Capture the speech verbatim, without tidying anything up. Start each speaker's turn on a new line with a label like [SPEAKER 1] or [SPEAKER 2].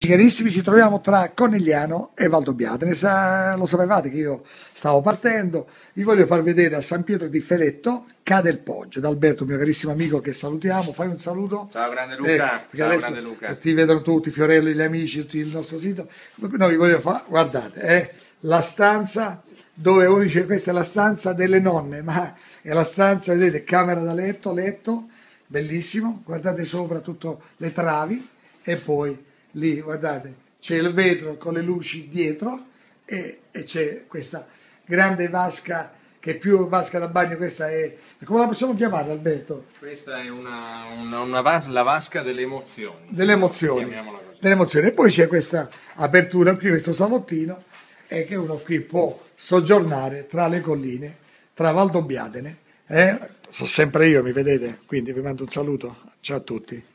[SPEAKER 1] Carissimi, ci troviamo tra Cornigliano e Valdobbiadene. Sa- lo sapevate che io stavo partendo. Vi voglio far vedere a San Pietro di Feletto, cade il Poggio. Da Alberto, mio carissimo amico, che salutiamo. Fai un saluto.
[SPEAKER 2] Ciao grande
[SPEAKER 1] Eh,
[SPEAKER 2] Luca,
[SPEAKER 1] perché
[SPEAKER 2] ciao
[SPEAKER 1] adesso
[SPEAKER 2] grande Luca.
[SPEAKER 1] ti vedono tutti, Fiorello, gli amici, tutti il nostro sito. No, vi voglio fare, guardate, è la stanza dove uno dice questa è la stanza delle nonne, ma è la stanza, vedete, camera da letto, letto, bellissimo. Guardate sopra tutte le travi e poi lì, guardate, c'è il vetro con le luci dietro e, e c'è questa grande vasca che è più vasca da bagno, questa è, come la possiamo chiamare, Alberto?
[SPEAKER 2] Questa è una, una, una vas- la vasca delle emozioni,
[SPEAKER 1] Delle emozioni,
[SPEAKER 2] chiamiamola così.
[SPEAKER 1] delle emozioni. E poi c'è questa apertura qui, questo salottino, e che uno qui può soggiornare tra le colline, tra Valdobbiadene. Eh? Sono sempre io, mi vedete, quindi vi mando un saluto, ciao a tutti.